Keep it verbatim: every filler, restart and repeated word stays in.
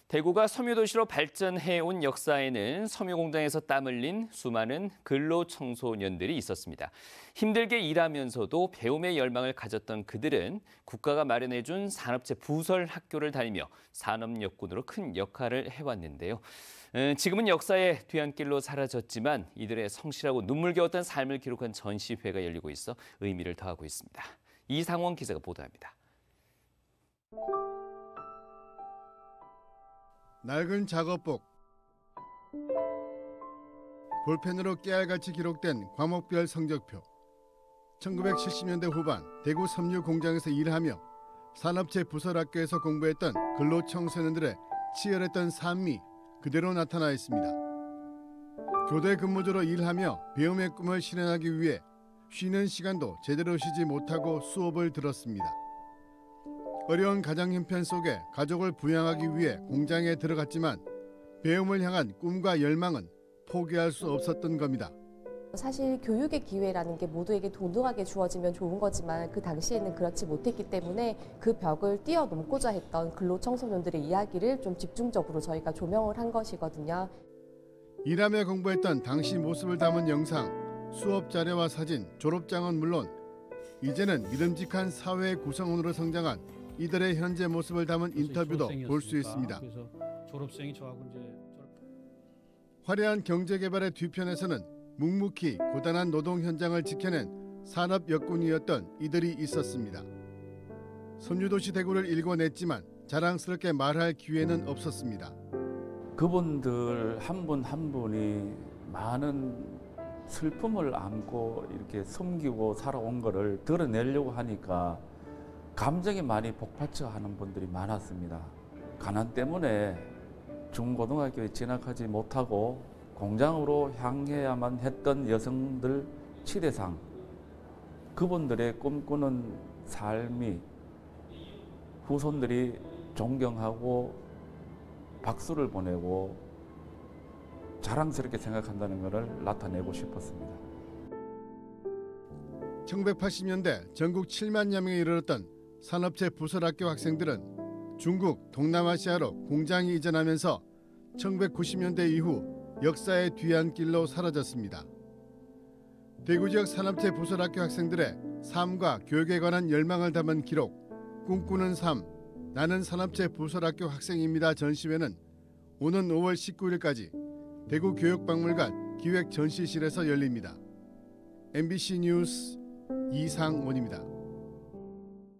대구가 섬유도시로 발전해온 역사에는 섬유공장에서 땀 흘린 수많은 근로청소년들이 있었습니다. 힘들게 일하면서도 배움의 열망을 가졌던 그들은 국가가 마련해준 산업체 부설 학교를 다니며 산업역군으로 큰 역할을 해왔는데요. 지금은 역사의 뒤안길로 사라졌지만 이들의 성실하고 눈물겨웠던 삶을 기록한 전시회가 열리고 있어 의미를 더하고 있습니다. 이상원 기자가 보도합니다. 낡은 작업복, 볼펜으로 깨알같이 기록된 과목별 성적표. 천구백칠십 년대 후반 대구 섬유 공장에서 일하며 산업체 부설학교에서 공부했던 근로청소년들의 치열했던 삶이 그대로 나타나 있습니다. 교대 근무조로 일하며 배움의 꿈을 실현하기 위해 쉬는 시간도 제대로 쉬지 못하고 수업을 들었습니다. 어려운 가정 형편 속에 가족을 부양하기 위해 공장에 들어갔지만 배움을 향한 꿈과 열망은 포기할 수 없었던 겁니다. 사실 교육의 기회라는 게 모두에게 동등하게 주어지면 좋은 거지만 그 당시에는 그렇지 못했기 때문에 그 벽을 뛰어넘고자 했던 근로청소년들의 이야기를 좀 집중적으로 저희가 조명을 한 것이거든요. 일하며 공부했던 당시 모습을 담은 영상, 수업 자료와 사진, 졸업장은 물론 이제는 믿음직한 사회 구성원으로 성장한 이들의 현재 모습을 담은 인터뷰도 볼 수 있습니다. 그래서 졸업생이 저하고 이제 화려한 경제개발의 뒤편에서는 묵묵히 고단한 노동 현장을 지켜낸 산업 역군이었던 이들이 있었습니다. 섬유도시 대구를 일궈냈지만 자랑스럽게 말할 기회는 없었습니다. 그분들 한 분 한 분이 많은 슬픔을 안고 이렇게 섬기고 살아온 거를 드러내려고 하니까 감정이 많이 복받쳐하는 분들이 많았습니다. 가난 때문에 중고등학교에 진학하지 못하고 공장으로 향해야만 했던 여성들 치대상, 그분들의 꿈꾸는 삶이 후손들이 존경하고 박수를 보내고 자랑스럽게 생각한다는 것을 나타내고 싶었습니다. 천구백팔십 년대 전국 칠만여 명에 이르렀던 산업체 부설학교 학생들은 중국, 동남아시아로 공장이 이전하면서 천구백구십 년대 이후 역사의 뒤안길로 사라졌습니다. 대구 지역 산업체 부설학교 학생들의 삶과 교육에 관한 열망을 담은 기록, 꿈꾸는 삶, 나는 산업체 부설학교 학생입니다 전시회는 오는 오월 십구일까지 대구 교육박물관 기획전시실에서 열립니다. 엠비씨 뉴스 이상원입니다.